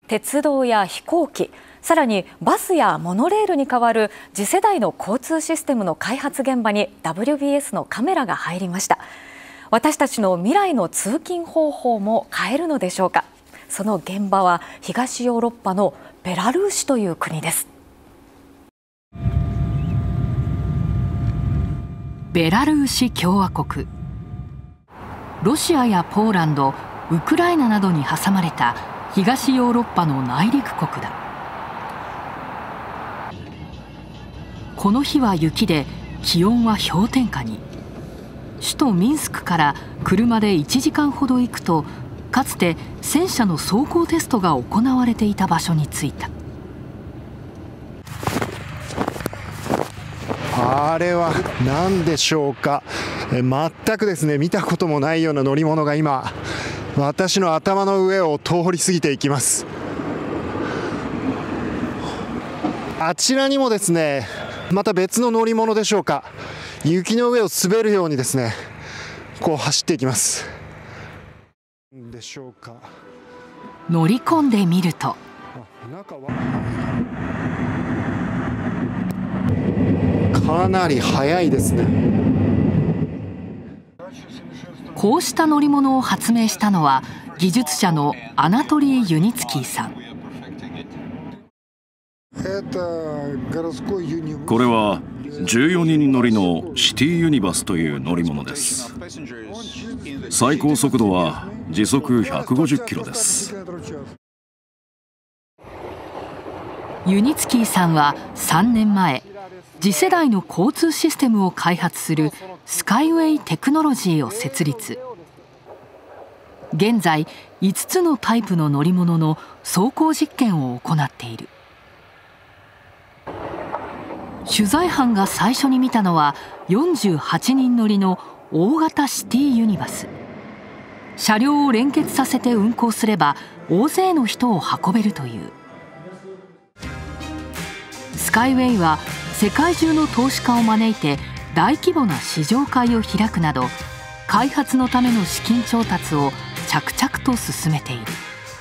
鉄道や飛行機、さらにバスやモノレールに代わる次世代の交通システムの開発現場に WBS のカメラが入りました。私たちの未来の通勤方法も変えるのでしょうか。その現場は東ヨーロッパのベラルーシという国です。 ベラルーシ共和国。ロシアやポーランド、ウクライナなどに挟まれた東ヨーロッパの内陸国だ。この日は雪で気温は氷点下に。首都ミンスクから車で1時間ほど行くと、かつて戦車の走行テストが行われていた場所に着いた。 あれは何でしょうか。全くですね、見たこともないような乗り物が今私の頭の上を通り過ぎていきます。あちらにもですね、また別の乗り物でしょうか、雪の上を滑るようにですね、こう走っていきます。でしょうか。 乗り込んでみると、 かなり速いですね。 こうした乗り物を発明したのは技術者のアナトリー・ユニツキーさん。 これは14人乗りのシティユニバスという乗り物です。最高速度は時速150キロです。 ユニツキーさんは3年前、次世代の交通システムを開発するスカイウェイテクノロジーを設立。現在5つのタイプの乗り物の走行実験を行っている。取材班が最初に見たのは48人乗りの大型シティユニバス。車両を連結させて運行すれば大勢の人を運べるという。スカイウェイは世界中の投資家を招いて大規模な試乗会を開くなど、開発のための資金調達を着々と進めている。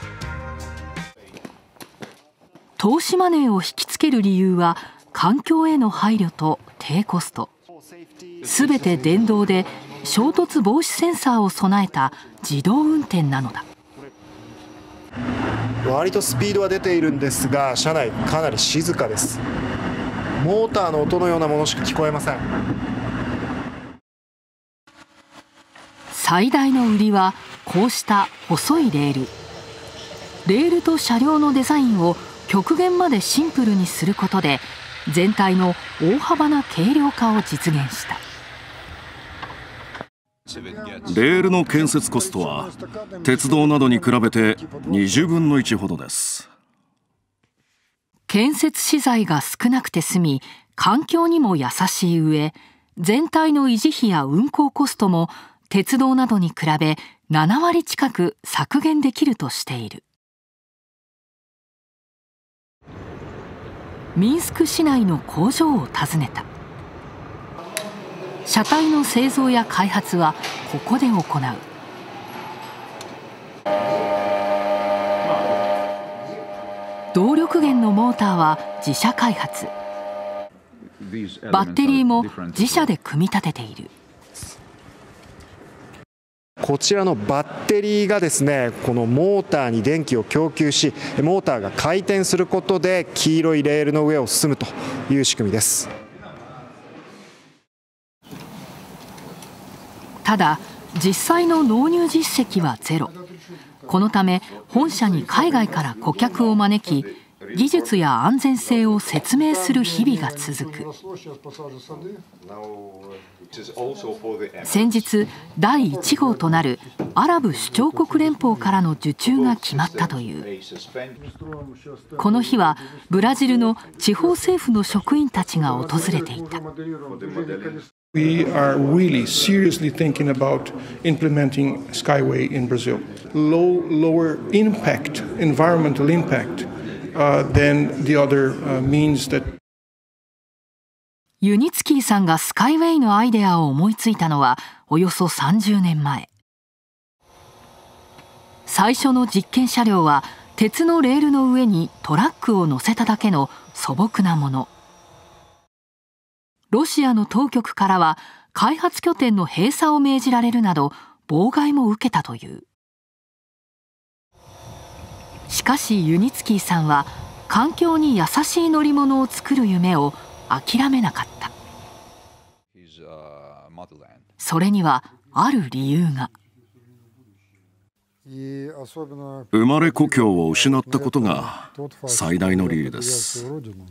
投資マネーを引きつける理由は環境への配慮と低コスト。すべて電動で衝突防止センサーを備えた自動運転なのだ。 割とスピードは出ているんですが、車内かなり静かです。モーターの音のようなものしか聞こえません。 最大の売りはこうした細いレール。レールと車両のデザインを極限までシンプルにすることで、全体の大幅な軽量化を実現した。 レールの建設コストは鉄道などに比べて20分の1ほどです。 建設資材が少なくて済み、環境にも優しい上、全体の維持費や運行コストも鉄道などに比べ7割近く削減できるとしている。ミンスク市内の工場を訪ねた。車体の製造や開発はここで行う。動力源のモーターは自社開発。バッテリーも自社で組み立てている。 こちらのバッテリーがですね、このモーターに電気を供給し、モーターが回転することで黄色いレールの上を進むという仕組みです。 ただ実際の納入実績はゼロ。このため本社に海外から顧客を招き、技術や安全性を説明する日々が続く。先日第1号となるアラブ首長国連邦からの受注が決まったという。この日はブラジルの地方政府の職員たちが訪れていた。 We are really seriously thinking about implementing Skyway in Brazil. Lower impact, environmental impact, than the other means that. ユニツキーさんがスカイウェイのアイデアを思いついたのはおよそ30年前。最初の実験車両は鉄のレールの上にトラックを乗せただけの素朴なもの。ロシアの当局からは開発拠点の閉鎖を命じられるなど妨害も受けたという。しかしユニツキーさんは環境に優しい乗り物を作る夢を諦めなかった。それにはある理由が。 生まれ故郷を失ったことが最大の理由です。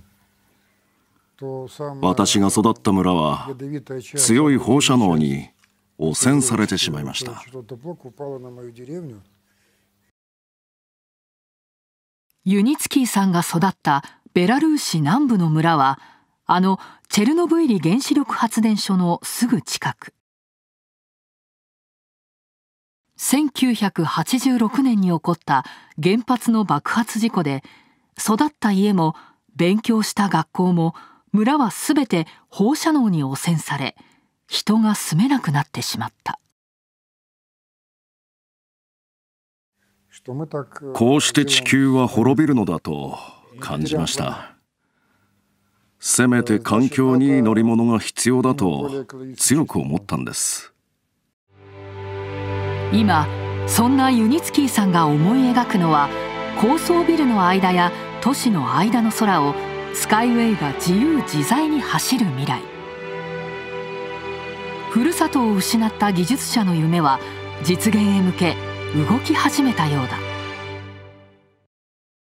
私が育った村は強い放射能に汚染されてしまいました。 ユニツキーさんが育ったベラルーシ南部の村はあのチェルノブイリ原子力発電所のすぐ近く。1986年に起こった原発の爆発事故で育った家も勉強した学校も村はすべて放射能に汚染され人が住めなくなってしまった。 こうして地球は滅びるのだと感じました。せめて環境にいい乗り物が必要だと強く思ったんです。 今そんなユニツキーさんが思い描くのは高層ビルの間や都市の間の空をスカイウェイが自由自在に走る未来。ふるさとを失った技術者の夢は実現へ向け動き始めたようだ。